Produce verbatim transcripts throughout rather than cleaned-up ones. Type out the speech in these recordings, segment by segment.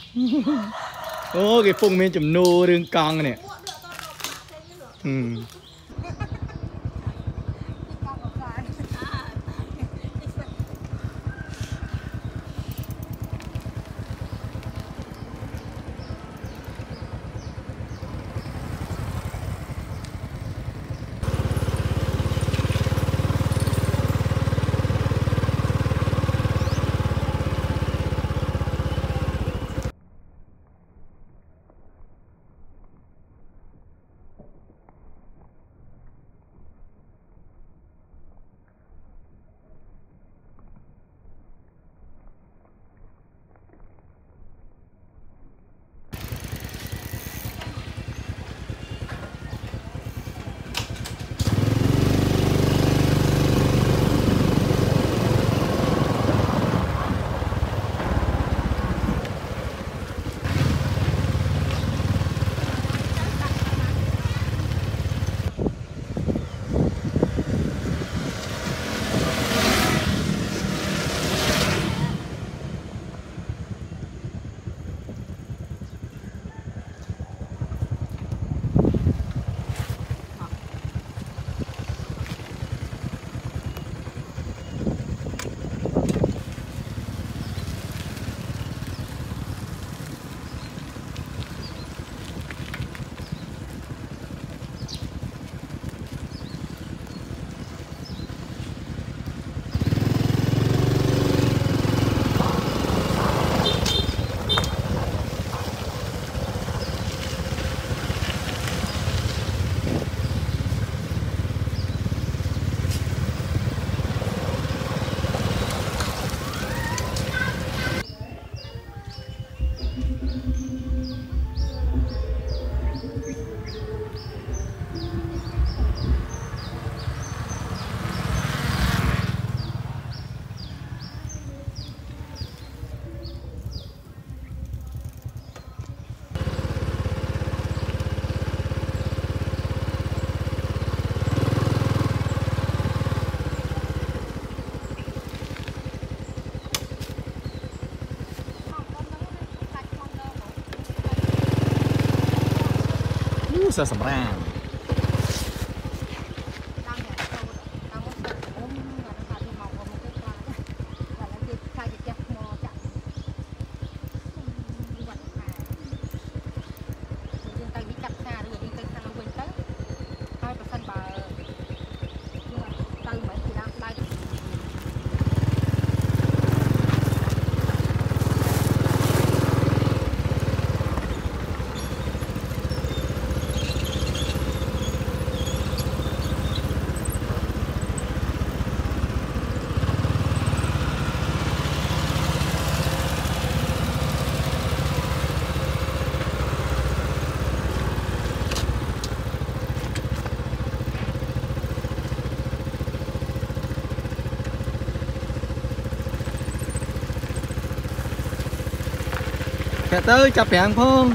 Ô cái phùng mình chùm nô đường cong này. Ừ. Sa sầm ra. Kẹt tới chập hàng phong.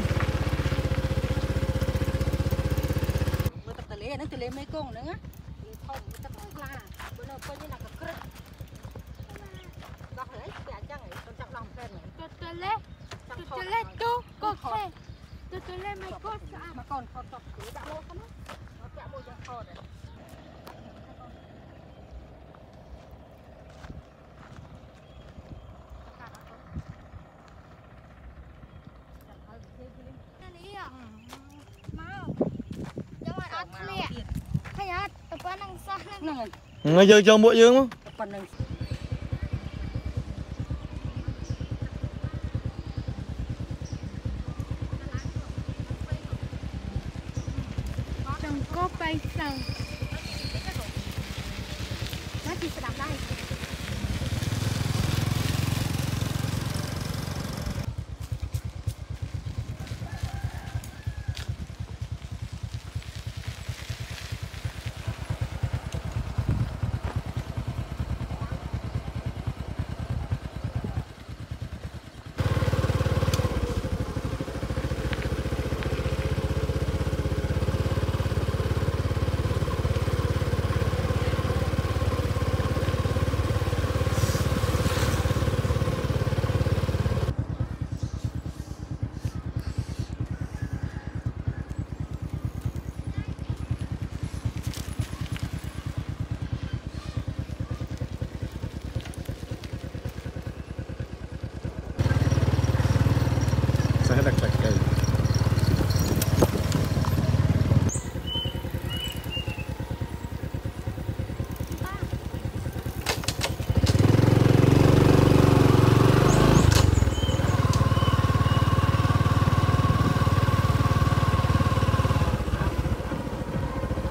Ngay giờ cho muội dương không? Trong có bay sang. Nó chỉ sẽ làm đây.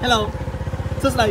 Hello. Xuất đây.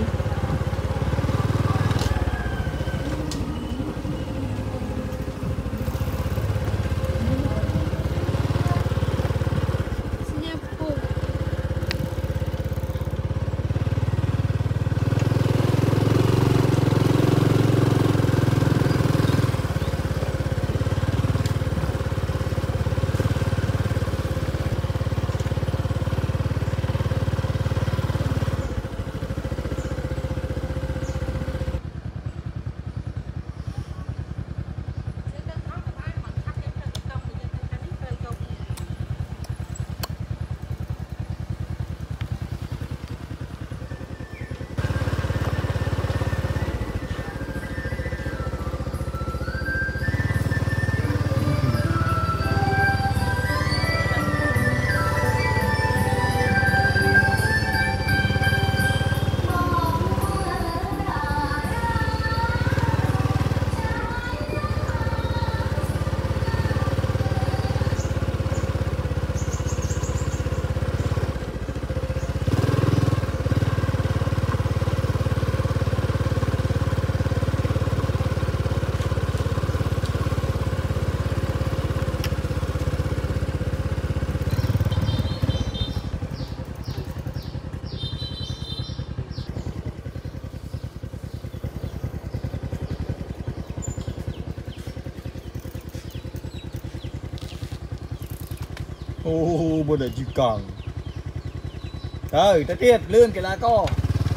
Ô, bữa nay chỉ cần. Trời, tới tiết lươn cái lá co.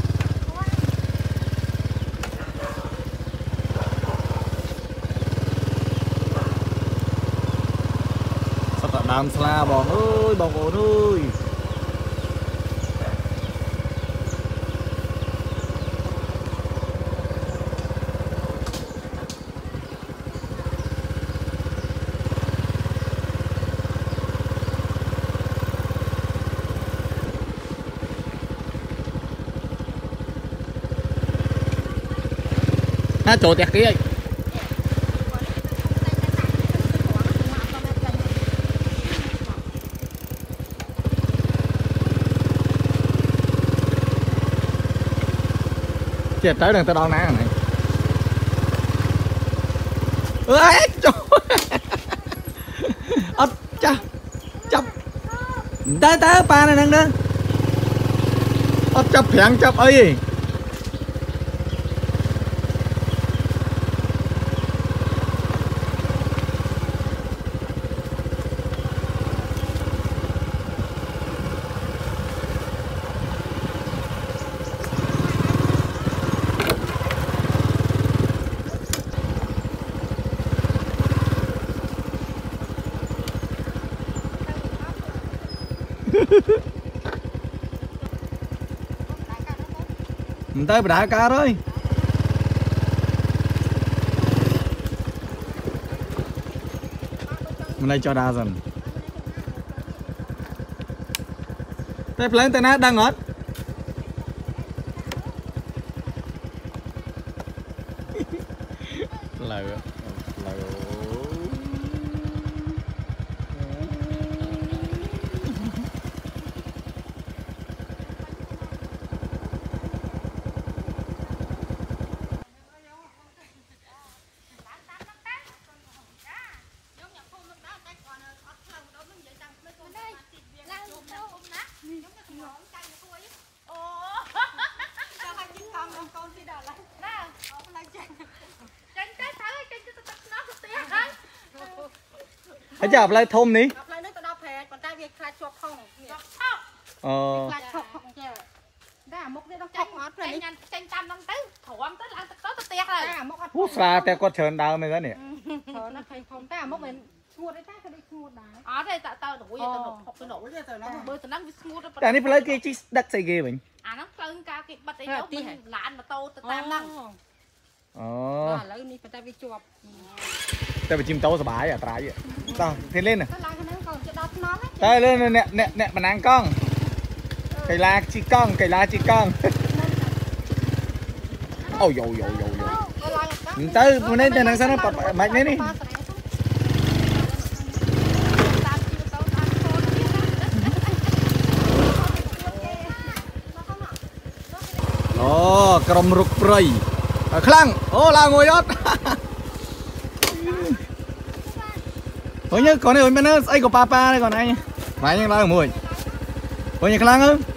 Sao tao đam sla bong ơi, bong ổn ơi. Ha chỗ tẹt kia ấy. Chết tới đằng tao đo ná này. Ơi trời. Ất cha. Chấp. Tới tới ba này nè. Ất chấp phèn chấp ấy. Mình tới đá cá rồi. Mình đây cho đa dần. Tới lên tới nát đang ngót. Lờ lờ. Hãy chào lại thôm ní. Ờ. Hú xaแต่ก็เชิญดาวไม่ได้เนี่ย แต่นี่เป็นอะไรที่ดักใส่เกมเหมือนอ่าน้ำกลืนกาเก็บบัตรไอ้ยกมันหลานมาโตตามนั่งอ๋อแล้วนี่เป็นแต่ไปจวบแต่ไปจิ้มโต๊ะสบายอ่ะตายอ่ะต้องเทเล่นอ่ะได้เล่นเนี่ยเนี่ยเนี่ยมันนั่งกล้องไก่ลาจีกล้องไก่ลาจีกล้องโอ้ยโยโยโยโยมันtớiมันđâyนั่งsao nó mạnh đấy đi អូក្រុមរុកព្រៃខ្លាំងអូឡើងមួយអត់អូញ៉ឺកូននេះអូនមែនស្អីក៏ប៉ាប៉ានេះកូនឯងម៉ែញឡើងមួយអូញ៉ឺខ្លាំងអើ